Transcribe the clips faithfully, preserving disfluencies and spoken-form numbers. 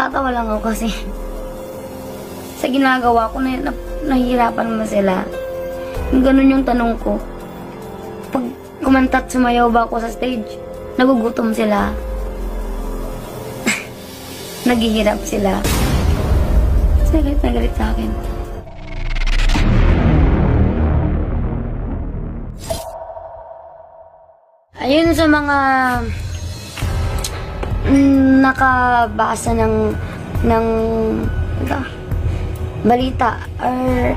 Natatawa lang ako kasi sa ginagawa ko, na, na, nahihirapan mo sila. Yung ganun yung tanong ko. Pag kumantat sumayaw ba ako sa stage, nagugutom sila. Naghihirap sila. Nagalit na galit sa akin. Ayun sa mga mm, nakabasa ng ng ito, balita or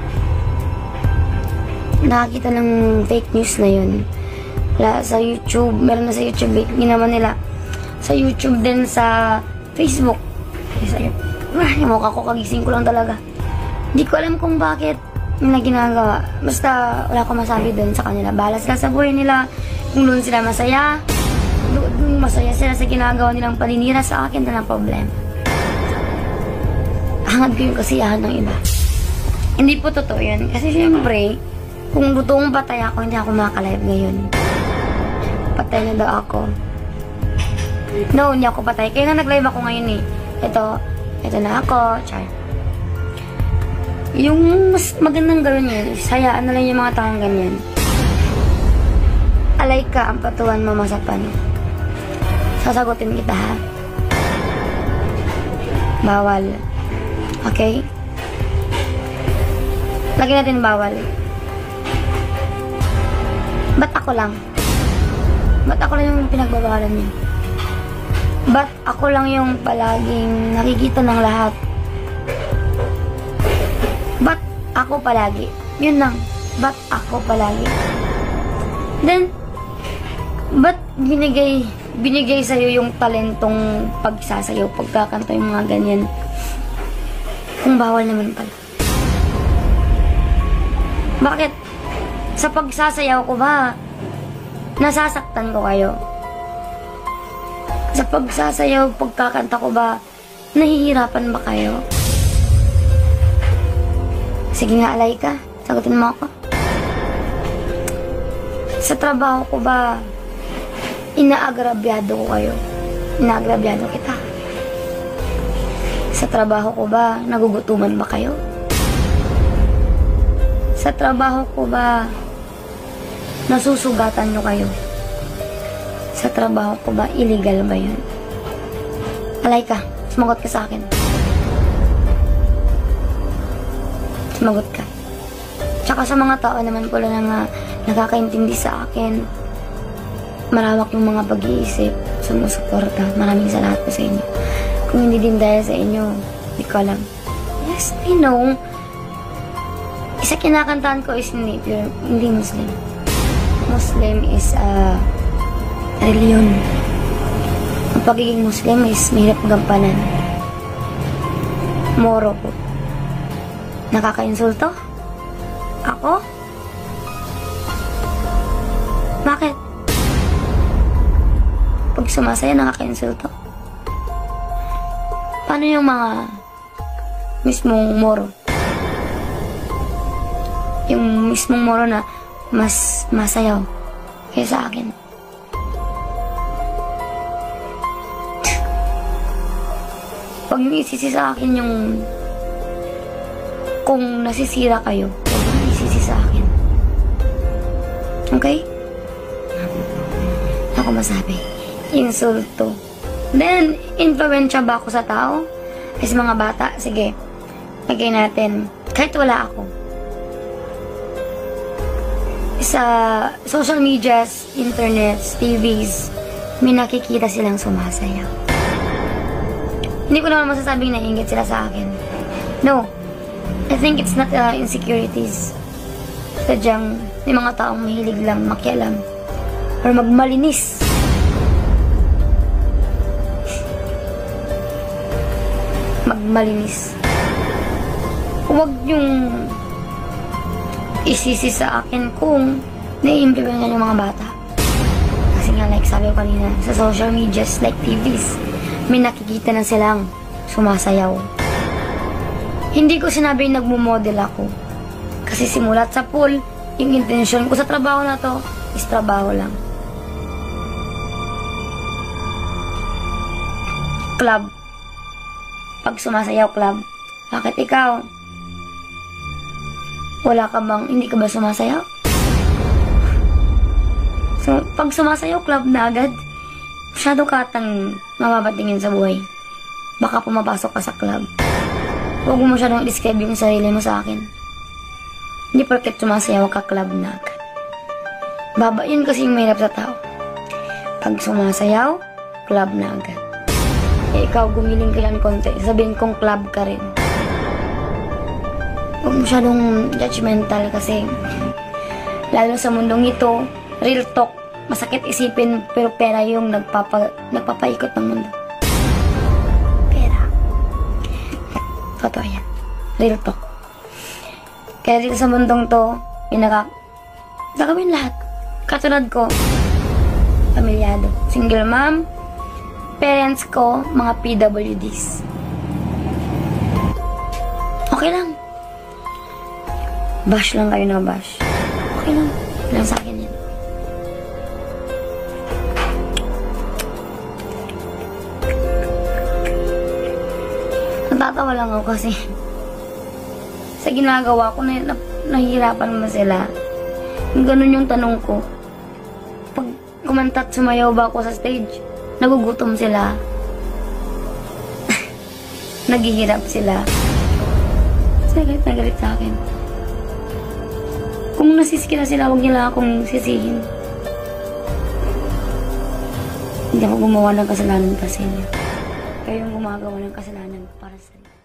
nakakita ng fake news na yun. Wala, sa YouTube, meron na sa YouTube, ginawa nila sa YouTube din, sa Facebook. Sa ah, yung mukha ko, kagising ko lang talaga. Hindi ko alam kung bakit nila ginagawa. Basta wala ko masabi dun sa kanila. Bahala sila sa buhay nila. Kung doon sila masaya, doon masaya sila sa ginagawa nilang paninira sa akin, na ng problema. Hangad ko yung kasiyahan ng iba. Hindi po totoo yun. Kasi syempre, kung totoong patay ako, hindi ako makaka-live ngayon. Patay na daw ako. No, hindi ako patay. Kaya nga nag-live ako ngayon eh. Ito, ito na ako. Char. Yung mas magandang gawin yun, sayaan na lang yung mga taong ganyan. Alay ka ang patuan mo masapan. Sasagutin kita, ha? Bawal. Okay? Lagyan natin bawal. Ba't ako lang? Ba't ako lang yung pinagbabawalan niyo? Ba't ako lang yung palaging nakikita ng lahat? Ba't ako palagi? Yun lang. Ba't ako palagi? Then, ba't binigay, binigay sa'yo yung talentong pagsasayaw, pagkakanta, yung mga ganyan? Kung bawal naman pala. Bakit? Sa pagsasayaw ko ba, nasasaktan ko kayo? Sa pagsasayaw, pagkakanta ko ba, nahihirapan ba kayo? Sige nga, alay ka. Sagutin mo ako. Sa trabaho ko ba, inaagrabyado ko kayo? Inaagrabyado kita. Sa trabaho ko ba, nagugutuman ba kayo? Sa trabaho ko ba, nasusugatan nyo kayo? Sa trabaho ko ba, illegal ba yun? Alay ka, sumagot ka sa akin. Sumagot ka. Tsaka sa mga tao naman pala na nga nakakaintindi sa akin, malawak yung mga pag-iisip, sumusuporta. Maraming salamat po sa inyo. Kung hindi din dahil sa inyo, hindi ko alam. Yes, I know. Isa kinakantahan ko is hindi, pure, hindi Muslim. Muslim is a uh, reliyon. Ang pagiging Muslim is mahirap gampanan. Moro po. Nakaka-insulto? Ako? Bakit? Pag sumasaya, nakaka-insulto? Paano yung mga mismong moro? Yung mismong moro na mas masayaw kaysa akin. Pag isisi sa akin yung kung nasisira kayo, huwag isisi sa akin. Okay? Ako masabi. Insulto. Then, influensya ba ako sa tao? Kasi mga bata, sige. Lagay natin. Kahit wala ako. Sa social medias, internets, T Vs, may nakikita silang sumasayaw. Hindi ko naman masasabing naiingit sila sa akin. No. I think it's not uh, insecurities. Sadyang may mga taong mahilig lang makialam or magmalinis. Magmalinis. Huwag yung isisi sa akin kung nai-implement yung mga bata. Kasi nga, like sabi ko kanina, sa social medias, like T Vs, may nakikita na silang sumasayaw. Hindi ko sinabi nagmo-model ako. Kasi simulat sa pool, yung intention ko sa trabaho na to is trabaho lang. Club. Pag sumasayaw club, bakit ikaw? Wala ka bang, hindi ka ba sumasayaw? So, pag sumasayaw club na agad, masyado katang mababatingin sa buhay. Baka pumapasok ka sa club. Huwag mo masyadong i-describe yung sarili mo sa akin. Hindi porket sumasayaw ka club na agad. Baba, yun kasi yung mahirap sa tao. Pag sumasayaw, club na agad. Eh, ikaw gumiling ka lang konti, sabihin kong club ka rin. Huwag masyadong judgmental kasi lalo sa mundong ito, real talk, masakit isipin pero pera yung nagpapa, nagpapaikot ng mundo. Pera. Totoo yan. Real talk. Kaya dito sa mundong to, pinaka gagawin lahat. Katulad ko, pamilyado. Single mom, parents ko, mga P W Ds. Okay lang. Bash lang kayo na bash. Okay lang. Lang sa akin yan. Natatawa lang ako kasi sa ginagawa ko, na, na, nahihirapan naman sila. Yung ganun yung tanong ko. Pag kumantat sumayaw ba ako sa stage, nagugutom sila. Naghihirap sila. Kasi galit na galit sa akin. Kung nasisikila sila, huwag nila akong sisihin. Hindi ako gumawa ng kasalanan kasi niya. Kayo yung gumagawa ng kasalanan para sa inyo.